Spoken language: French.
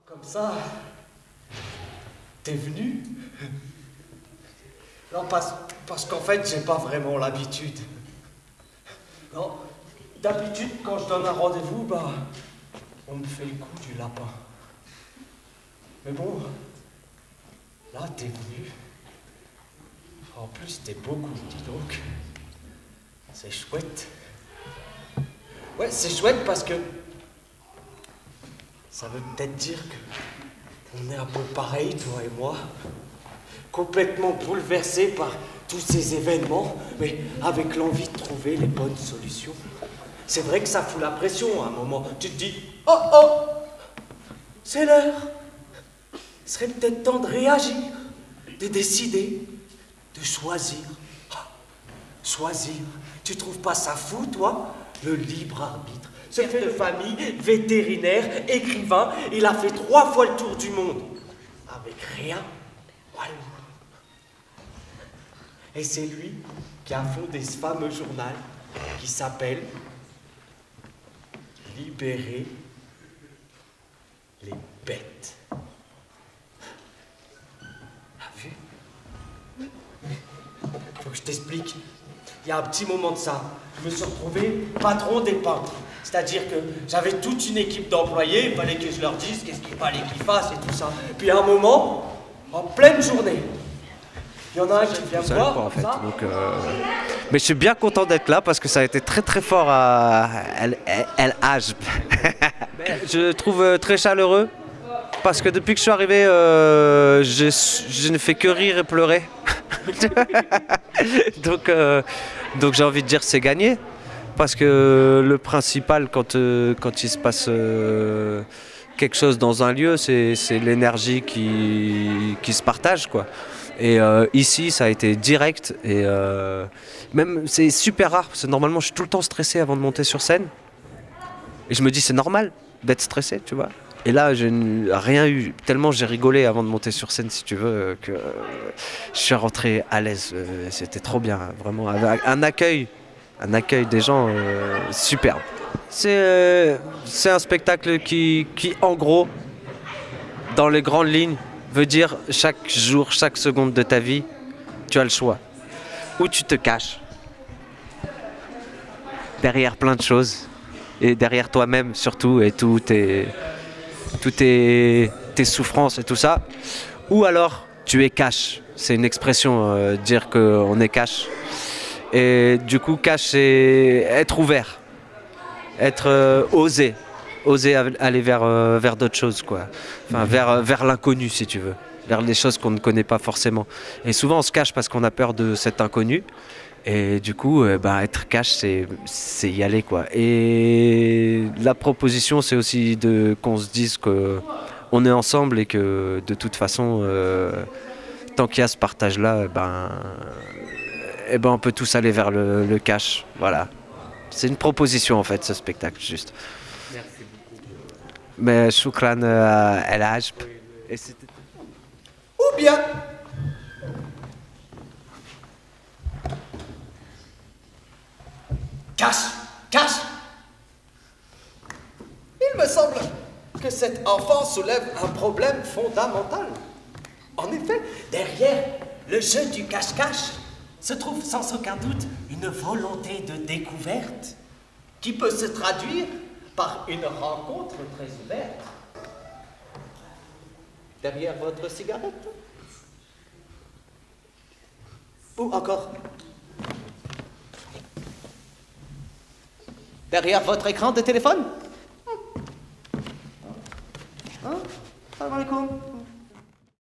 Comme ça, t'es venu? Non, parce qu'en fait, j'ai pas vraiment l'habitude. Non, d'habitude, quand je donne un rendez-vous, bah, on me fait le coup du lapin. Mais bon, là, t'es venu. En plus, t'es beaucoup, dis donc. C'est chouette. Ouais, c'est chouette parce que ça veut peut-être dire qu'on est un peu pareil, toi et moi. Complètement bouleversés par tous ces événements, mais avec l'envie de trouver les bonnes solutions. C'est vrai que ça fout la pression à un moment. Tu te dis, oh oh, c'est l'heure. Il serait peut-être temps de réagir, de décider, de choisir. Ah, choisir. Tu trouves pas ça fou, toi? Le libre arbitre. Ce père de famille, vétérinaire, écrivain, il a fait 3 fois le tour du monde. Avec rien. Voilà. Et c'est lui qui a fondé ce fameux journal qui s'appelle Libérer les bêtes. T'as vu? Faut que je t'explique. Il y a un petit moment de ça, je me suis retrouvé patron des peintres. C'est-à-dire que j'avais toute une équipe d'employés, il fallait que je leur dise qu'est-ce qu'il fallait qu'ils fassent et tout ça. Puis à un moment, en pleine journée, il y en a un qui vient me voir, quoi, en fait. Donc, mais je suis bien content d'être là parce que ça a été très très fort à El Hajb. Je trouve très chaleureux parce que depuis que je suis arrivé, je ne fais que rire et pleurer. Donc j'ai envie de dire c'est gagné. Parce que le principal quand il se passe quelque chose dans un lieu, c'est l'énergie qui se partage, quoi. Et ici, ça a été direct et même c'est super rare parce que normalement, je suis tout le temps stressé avant de monter sur scène. Et je me dis c'est normal d'être stressé, tu vois. Et là, je n'ai rien eu. Tellement j'ai rigolé avant de monter sur scène, si tu veux, que je suis rentré à l'aise. C'était trop bien, vraiment. Avec un accueil des gens superbe. C'est un spectacle qui, en gros, dans les grandes lignes, veut dire chaque jour, chaque seconde de ta vie, tu as le choix. Ou tu te caches derrière plein de choses, et derrière toi-même surtout, et toutes tes souffrances et tout ça. Ou alors, tu es cash. C'est une expression, dire qu'on est cash. Et du coup, cash, c'est être ouvert, être osé aller vers d'autres choses, quoi. Enfin, vers l'inconnu, si tu veux, vers les choses qu'on ne connaît pas forcément. Et souvent, on se cache parce qu'on a peur de cet inconnu. Et du coup, être cash, c'est y aller, quoi. Et la proposition, c'est aussi qu'on se dise qu'on est ensemble et que de toute façon, tant qu'il y a ce partage-là, on peut tous aller vers le cash. Voilà. C'est une proposition en fait, ce spectacle, juste. Merci beaucoup. Mais shukran à El Hajb. Ou bien, cash. Il me semble que cet enfant soulève un problème fondamental. En effet, derrière le jeu du cache-cache se trouve sans aucun doute une volonté de découverte qui peut se traduire par une rencontre très ouverte. Derrière votre cigarette? Ou encore derrière votre écran de téléphone? Salam alaikum.